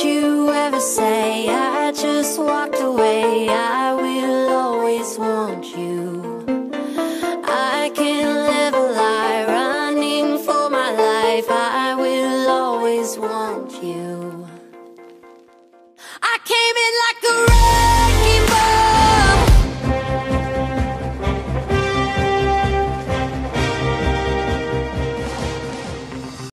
you ever say I just walked away. I will always want you. I can't live a lie, running for my life. I will always want you.